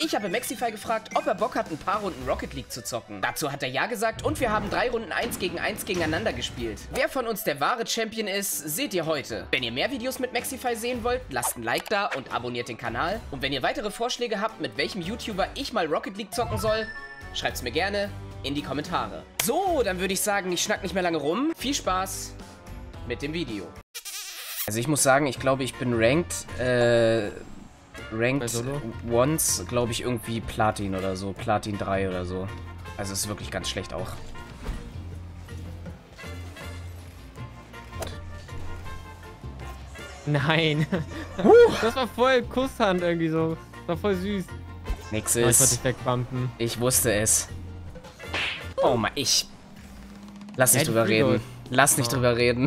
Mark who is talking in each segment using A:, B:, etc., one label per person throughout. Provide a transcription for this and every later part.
A: Ich habe Maxify gefragt, ob er Bock hat, ein paar Runden Rocket League zu zocken. Dazu hat er ja gesagt und wir haben 3 Runden 1 gegen 1 gegeneinander gespielt. Wer von uns der wahre Champion ist, seht ihr heute. Wenn ihr mehr Videos mit Maxify sehen wollt, lasst ein Like da und abonniert den Kanal. Und wenn ihr weitere Vorschläge habt, mit welchem YouTuber ich mal Rocket League zocken soll, schreibt's mir gerne in die Kommentare. So, dann würde ich sagen, ich schnack nicht mehr lange rum. Viel Spaß mit dem Video. Also ich muss sagen, ich glaube, ich bin ranked once, glaube ich, irgendwie Platin oder so. Platin 3 oder so. Also ist wirklich ganz schlecht auch.
B: Nein. Das war voll Kusshand irgendwie so. Das war voll süß.
A: Nix
B: Ich wollte
A: ist.
B: dich wegbumpen.
A: Ich wusste es. Oh Mann, lass nicht drüber reden. Lass nicht drüber reden.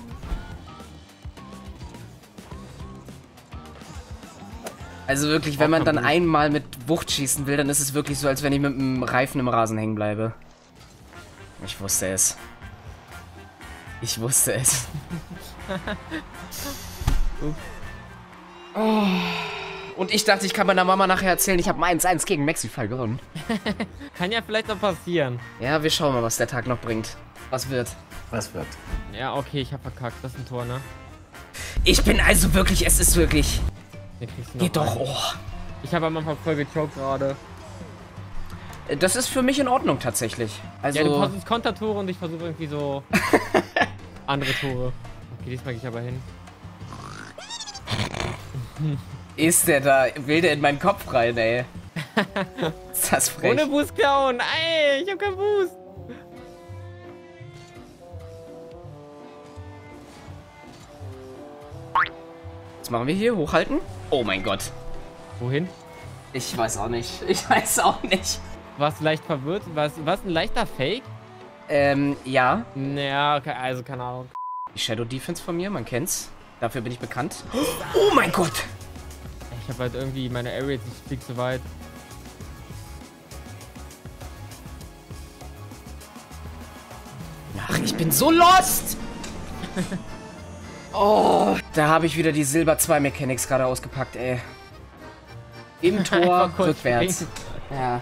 A: Also wirklich, wenn man dann einmal mit Wucht schießen will, dann ist es wirklich so, als wenn ich mit dem Reifen im Rasen hängen bleibe. Ich wusste es. Ich wusste es. Oh. Und ich dachte, ich kann meiner Mama nachher erzählen, ich habe 1-1 gegen Maxify gewonnen.
B: Kann ja vielleicht noch passieren.
A: Ja, wir schauen mal, was der Tag noch bringt. Was wird?
C: Was wird?
B: Ja, okay, ich hab verkackt. Das ist ein Tor, ne?
A: Ich bin also wirklich, es ist wirklich...
B: Den kriegst du noch
A: Geht doch,
B: rein.
A: oh.
B: Ich habe am Anfang voll gechoked gerade.
A: Das ist für mich in Ordnung tatsächlich. Also
B: Ja, du versuchst Kontertore und ich versuche irgendwie so andere Tore. Okay, diesmal gehe ich aber hin.
A: ist der da, will der in meinen Kopf rein, ey. Ist das frech.
B: Ohne Boost klauen! Ey, ich hab keinen Boost!
A: Was machen wir hier? Hochhalten? Oh mein Gott.
B: Wohin?
A: Ich weiß auch nicht. Ich weiß auch nicht.
B: Warst du leicht verwirrt? Was ein leichter Fake?
A: Ja.
B: Naja, also keine Ahnung.
A: Die Shadow Defense von mir, man kennt's. Dafür bin ich bekannt. Oh mein Gott!
B: Ich habe halt irgendwie meine Area jetzt nicht fliegt so weit.
A: Ach, ich bin so lost! Oh, da habe ich wieder die Silber 2 Mechanics gerade ausgepackt, ey. Im Tor, rückwärts. Ja.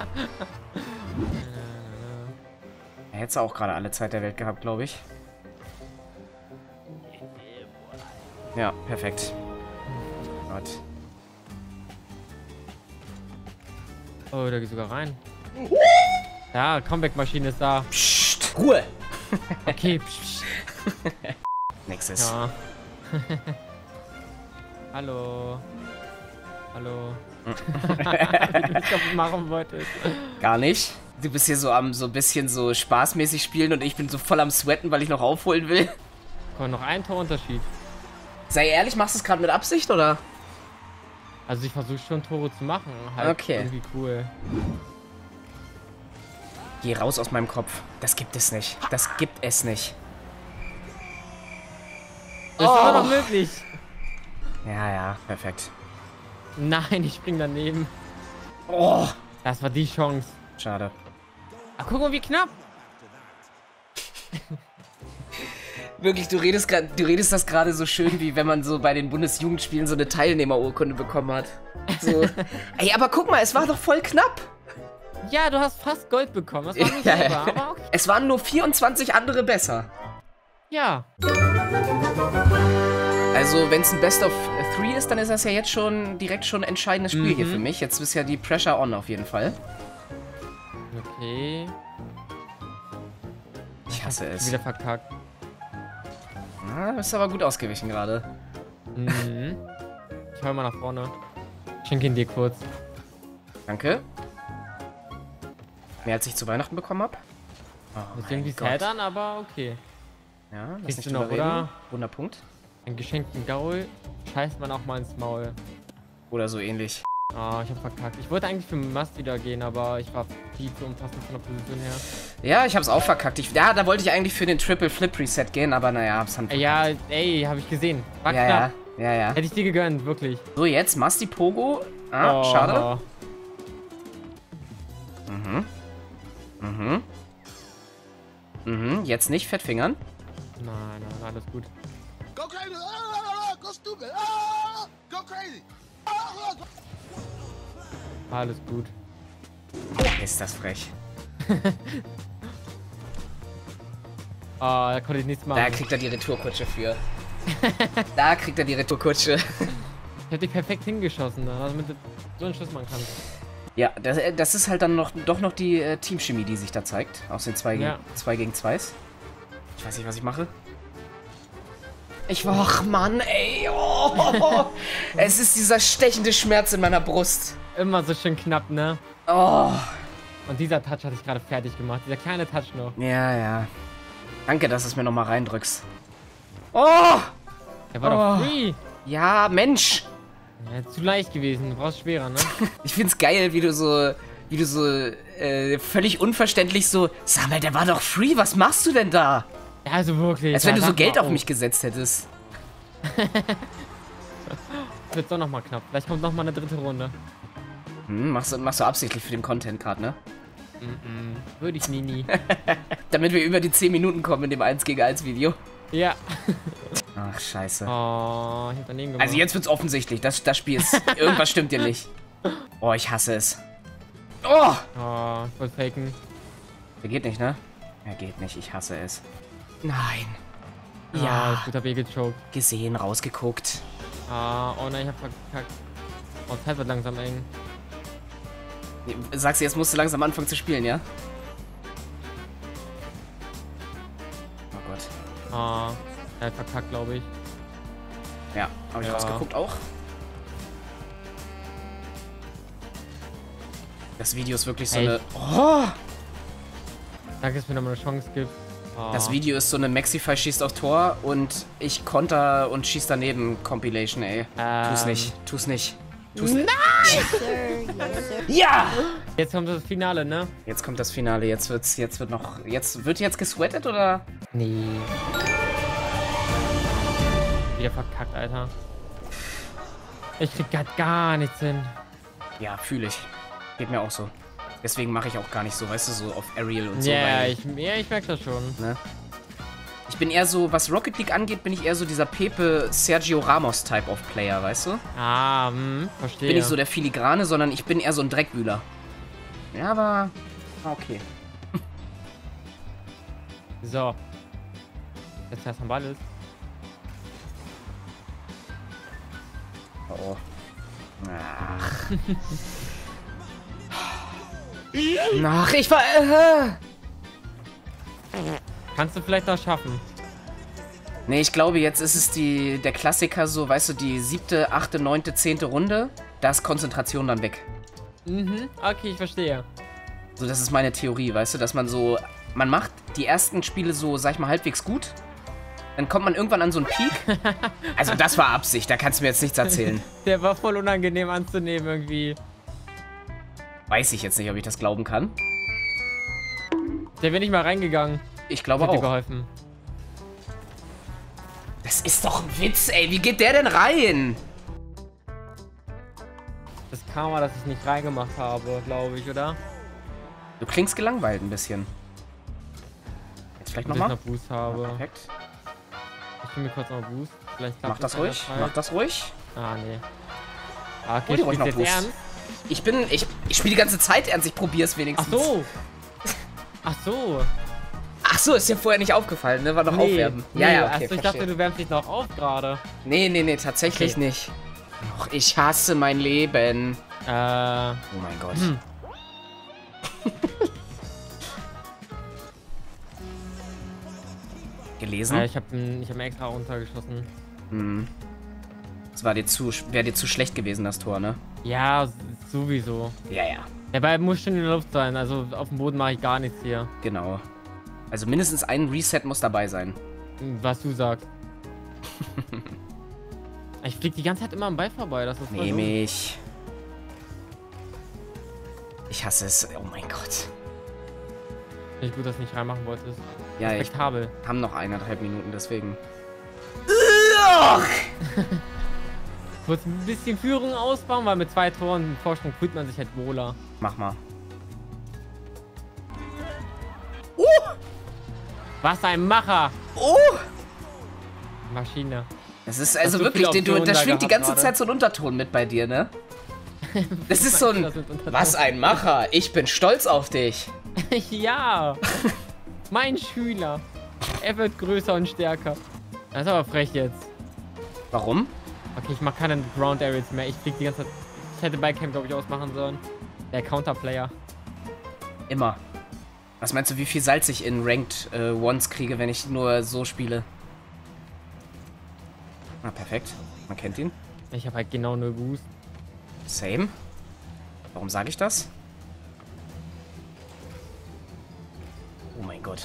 A: Er hätte auch gerade alle Zeit der Welt gehabt, glaube ich. Ja, perfekt. Gott.
B: Oh, da geht sogar rein. Ja, Comeback-Maschine ist da.
A: Psst, Ruhe!
B: Okay, psch.
A: Nächstes.
B: Ja. Hallo. Hallo. Wie du es kaputt machen wolltest.
A: Gar nicht. Du bist hier so am so ein bisschen so spaßmäßig spielen und ich bin so voll am Sweaten, weil ich noch aufholen will.
B: Komm, noch ein Torunterschied.
A: Sei ehrlich, machst du es gerade mit Absicht, oder?
B: Also ich versuche schon Tore zu machen. Halt
A: Okay.
B: irgendwie cool.
A: Geh raus aus meinem Kopf. Das gibt es nicht. Das gibt es nicht.
B: Das ist aber noch möglich.
A: Ja, ja, perfekt.
B: Nein, ich spring daneben.
A: Oh,
B: Das war die Chance.
A: schade.
B: Ach, guck mal, wie knapp.
A: Wirklich, du redest das gerade so schön, wie wenn man so bei den Bundesjugendspielen so eine Teilnehmerurkunde bekommen hat. So. Ey, aber guck mal, es war doch voll knapp.
B: Ja, du hast fast Gold bekommen. Das war nur
A: Ja,
B: selber,
A: ja.
B: aber okay.
A: Es waren nur 24 andere besser.
B: Ja.
A: Also, wenn es ein Best of 3 ist, dann ist das ja jetzt schon direkt schon ein entscheidendes Spiel hier für mich. Jetzt ist ja die Pressure on auf jeden Fall.
B: Okay.
A: Ich hasse es.
B: Wieder verkackt.
A: Na, bist aber gut ausgewichen gerade.
B: Mhm. Ich hau mal nach vorne. Ich schenke ihn dir kurz.
A: Danke. Mehr als ich zu Weihnachten bekommen habe. Oh,
B: Ist irgendwie sad an, aber okay.
A: Ja, lass
B: Kriegst
A: nicht
B: du noch,
A: drüber reden.
B: oder?
A: Wunderpunkt.
B: Einen geschenkten Gaul scheißt man auch mal ins Maul.
A: Oder so ähnlich.
B: Ah, ich hab verkackt. Ich wollte eigentlich für Must wieder gehen, aber ich war viel zu unpassend von der Position her.
A: Ja, ich hab's auch verkackt. Ja, da wollte ich eigentlich für den Triple Flip Reset gehen, aber naja, hab's dann.
B: Ja, ey, hab ich gesehen. War
A: Ja,
B: knapp.
A: ja, ja.
B: Hätte ich dir gegönnt, wirklich.
A: So, jetzt Masti Pogo. Ah,
B: Oh.
A: schade. Mhm. Mhm. Mhm, jetzt nicht fettfingern.
B: Nein, nein, alles gut.
D: Go crazy! Go stupid! Go crazy!
B: Alles gut.
A: Ist das frech.
B: Da konnte ich nichts machen.
A: Da kriegt er die Retourkutsche für. Da kriegt er die Retourkutsche.
B: Ich hätte dich perfekt hingeschossen, damit du so einen Schuss machen kannst.
A: Ja, das ist halt dann doch noch die Teamchemie, die sich da zeigt. Aus den 2 gegen 2s. Ich weiß nicht, was ich mache. Ach, Mann, ey. Oh. Es ist dieser stechende Schmerz in meiner Brust.
B: Immer so schön knapp, ne?
A: Oh.
B: Und dieser Touch hatte ich gerade fertig gemacht. Dieser kleine Touch noch.
A: Ja. Danke, dass du es mir nochmal reindrückst. Oh!
B: Der war doch free.
A: Ja, Mensch.
B: Ja, zu leicht gewesen. Du brauchst schwerer, ne?
A: Ich find's geil, wie du so völlig unverständlich so, sag mal, der war doch free, was machst du denn da?
B: Ja, also wirklich.
A: Als wenn du so Geld auf mich gesetzt hättest.
B: Wird doch nochmal knapp. Vielleicht kommt nochmal eine dritte Runde.
A: Machst du absichtlich für den Content gerade, ne?
B: Würde ich nie.
A: Damit wir über die 10 Minuten kommen in dem 1 gegen 1 Video.
B: Ja.
A: Ach, scheiße.
B: Oh, ich hab daneben gemacht.
A: Also jetzt wird's offensichtlich. Das Spiel ist... Irgendwas stimmt hier nicht. Oh, ich hasse es. Oh!
B: Oh, ich wollte faken.
A: Der geht nicht, ne? Er geht nicht. Ich hasse es. Nein.
B: Ja. Guter Weg gechoked.
A: Gesehen, rausgeguckt.
B: Oh nein, ich hab verkackt. Oh, Zeit wird langsam eng.
A: Sagst du, jetzt musst du langsam anfangen zu spielen, ja? Oh Gott.
B: Er hat verkackt, glaube ich.
A: Ja, habe ich rausgeguckt auch. Das Video ist wirklich so eine... Oh!
B: Danke, dass es mir nochmal eine Chance gibt.
A: Das Video ist so eine Maxify schießt auf Tor und ich konter und schieß daneben Compilation, ey. Tu's nicht. Nein! Ja!
B: Jetzt kommt das Finale, ne?
A: Jetzt kommt das Finale. Jetzt wird gesweatet oder?
B: Nee. Wieder verkackt, Alter. Ich krieg grad gar nichts hin.
A: Ja, fühle ich. Geht mir auch so. Deswegen mache ich auch gar nicht so, weißt du, so auf Aerial und so.
B: Ja, ich merke das schon.
A: Ne? Ich bin eher so, was Rocket League angeht, bin ich eher so dieser Pepe Sergio Ramos Type of Player, weißt du?
B: Verstehe.
A: Bin nicht so der Filigrane, sondern ich bin eher so ein Dreckwühler. Ja, aber... Okay.
B: So. Jetzt erst am Ball ist.
A: Oh. Ach. Ach, ich war...
B: Kannst du vielleicht noch schaffen?
A: Nee, ich glaube, jetzt ist es der Klassiker so, weißt du, die 7., 8., 9., 10. Runde. Da ist Konzentration dann weg.
B: Okay, ich verstehe.
A: So, das ist meine Theorie, weißt du, dass man so... Man macht die ersten Spiele so, sag ich mal, halbwegs gut. Dann kommt man irgendwann an so einen Peak. Also das war Absicht, da kannst du mir jetzt nichts erzählen.
B: Der war voll unangenehm anzunehmen irgendwie.
A: Weiß ich jetzt nicht, ob ich das glauben kann.
B: Der wäre nicht mal reingegangen.
A: Ich glaube
B: Hätte
A: auch.
B: geholfen.
A: Das ist doch ein Witz, ey. Wie geht der denn rein?
B: Das Karma, dass ich nicht reingemacht habe, glaube ich, oder?
A: Du klingst gelangweilt ein bisschen. Jetzt vielleicht nochmal?
B: Dass ich noch Boost habe.
A: Ja, perfekt.
B: Ich will mir kurz noch Boost. Vielleicht klappt
A: Mach das ruhig. Mach das ruhig.
B: Nee. Okay,
A: Hol dir ruhig noch
B: jetzt
A: Boost.
B: ernst?
A: Ich spiele die ganze Zeit ernst. Ich probier's wenigstens.
B: Ach so. Ach so.
A: Ach so, ist dir vorher nicht aufgefallen, ne? War noch aufwärmen. Ja, okay,
B: also ich dachte, du wärmst dich noch auf gerade.
A: Nee, tatsächlich nicht. Och, ich hasse mein Leben.
B: Oh
A: mein Gott. Gelesen?
B: Ich hab ihn extra runtergeschossen.
A: Das wäre dir zu schlecht gewesen, das Tor, ne?
B: Ja, sowieso.
A: Ja.
B: Der Ball muss schon in der Luft sein, also auf dem Boden mache ich gar nichts hier.
A: Genau. Also mindestens ein Reset muss dabei sein.
B: Was du sagst. Ich flieg die ganze Zeit immer am Ball vorbei, das ist
A: Nehm ich. Ich hasse es. Oh mein Gott.
B: Nicht gut, dass du nicht reinmachen wolltest.
A: Ja,
B: Respektabel.
A: Haben noch 1,5 Minuten, deswegen.
B: Kurz ein bisschen Führung ausbauen, weil mit 2 Toren Vorsprung fühlt man sich halt wohler.
A: Mach mal.
B: Was ein Macher! Maschine.
A: Es ist also
B: so
A: wirklich,
B: viele Optionen
A: da
B: da
A: schwingt die
B: gehabt
A: ganze
B: gerade.
A: Zeit so ein Unterton mit bei dir, ne? Das ist so ein... Was ein Macher. Ich bin stolz auf dich.
B: Ja. Mein Schüler. Er wird größer und stärker. Das ist aber frech jetzt.
A: Warum?
B: Okay, ich mache keine Ground Areas mehr. Ich flieg die ganze Zeit. Ich hätte Bikecam, glaube ich, ausmachen sollen. Der Counterplayer.
A: Immer. Was meinst du, wie viel Salz ich in Ranked Ones kriege, wenn ich nur so spiele? Ah, perfekt. Man kennt ihn.
B: Ich habe halt genau 0 Boost.
A: Same. Warum sage ich das? Oh mein Gott.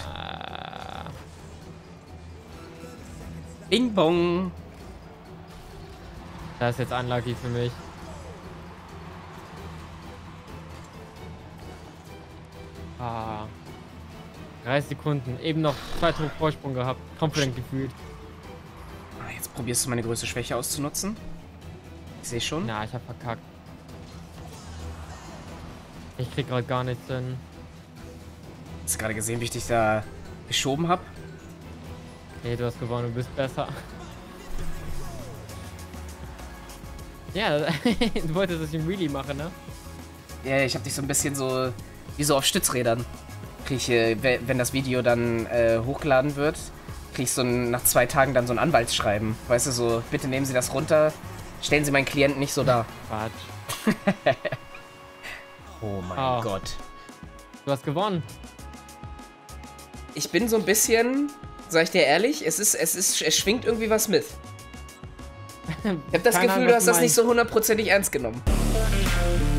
A: Bing bong.
B: Das ist jetzt unlucky für mich. Ah. 30 Sekunden. Eben noch 2 Tore Vorsprung gehabt. Confident gefühlt.
A: Ah, jetzt probierst du meine größte Schwäche auszunutzen. Ich sehe schon.
B: Na, ich hab verkackt. Ich krieg gerade gar nichts hin.
A: Hast du gerade gesehen, wie ich dich da geschoben habe?
B: Nee, du hast gewonnen, du bist besser. Ja, du wolltest, dass ich ein Wheelie mache, ne?
A: Ja, ich habe dich so ein bisschen so, wie so auf Stützrädern. Krieg ich, wenn das Video dann hochgeladen wird, krieg ich so nach 2 Tagen dann so ein Anwaltsschreiben. Weißt du, so, bitte nehmen Sie das runter, stellen Sie meinen Klienten nicht so dar.
B: Quatsch.
A: Oh mein Gott.
B: Du hast gewonnen.
A: Ich bin so ein bisschen, sag ich dir ehrlich, es schwingt irgendwie was mit. Ich hab das Gefühl, du hast das nicht so hundertprozentig ernst genommen.